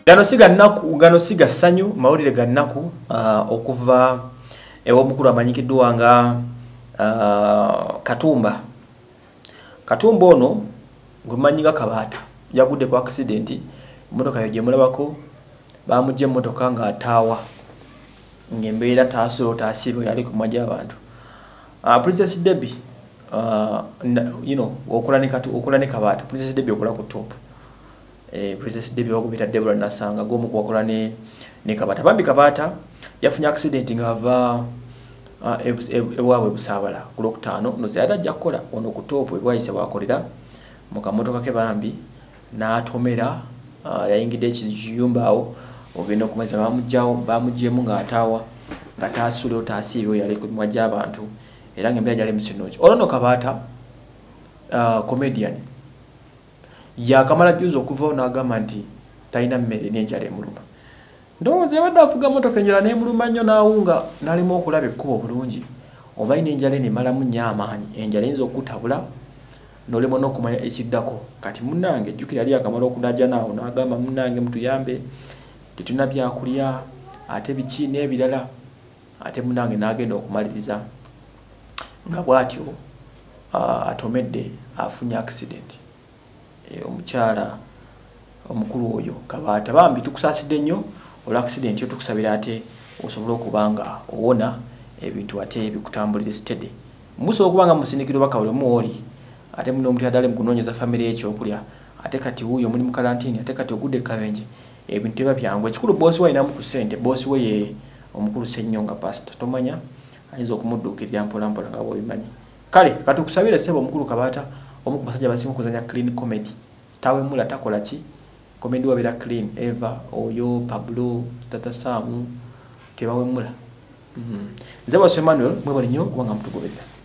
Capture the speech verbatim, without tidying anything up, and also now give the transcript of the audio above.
gano siga naku gano siga sanyu mawulire gannaku uh, okuva ewo mukuru amanyikiddwa nga uh, Katumba Katumba ono gumanyinga Kabata yagudde ku accident motoka yoje mulabako bamujje motoka nga atawa ngembeera taasulo taasibo yali ku majja abantu uh, Princess Debbie uh, you know okulane katu okulane Kabata Princess Debbie okola ku top eh Princess Debbie wakubita Deborah Nasanga gomu kwakola ne ne Kabata bambi Kabata yafunya accident ngava ewawe busabala ku lokutano no zada jakola ono ku top ebwayise bakolera mu kamotoka ke bambi na atomera uh, yayingide ekiyumba awo ogenda okumeza bamujjawo bamujjemu nga atawa nga taasule otaasiibyo yali ku mwajja abantu era ng'embeera gyali musinoki olwono Kabata uh, comedian yakamala juzi okuvawo n'agamba nti talina mmere n'enjala emuluma ndowooza yabadde afuga motoka enjala n'emuluma nnyo n'awunga n'alimu okulaba ekkubo bulungi oba ina enjala enemalamu nnyo amaanyi enjala eyinza okutabula n'olema n'okumanya ekiddako kati munnange jjukira yali akamala okunaja naawo n'agamba munnange mutuyambe tetuna byakulya ate biki n'ebirala ate munnange n'agenda okumaliriza nga bw'atyo uh, atomedde afunye accident e, omukyala omukulu oyo Kabata bambi tukusaasidde nnyo olwa accident yo tukusabira ate osobola okubanga owona ebintu ate bikutambulira steady muso okubanga musindikiro bakawule muoli ate muno omuntu adale mukunoonyeza family ekyokulya ate kati wuyo muli mu karantini ate kati ogudde kabenje ebintu biba byangu ekikulu bosi we inamu ku ssente bosi we ye omukulu Ssennyonga pastor tomanya ayinza okumudduukirira mpola mpola nga bw'obimanyi kale kati kusabira sebo omukulu Kabata omu ku basajja abasinga okuzanya clean comedy tawe mula takola ki comedy wabera clean Eva oyo Pablo Tata Samu tebawe mula mm -hmm. Nze wa Emmanuel mwebale nnyo kubanga mutugobereza.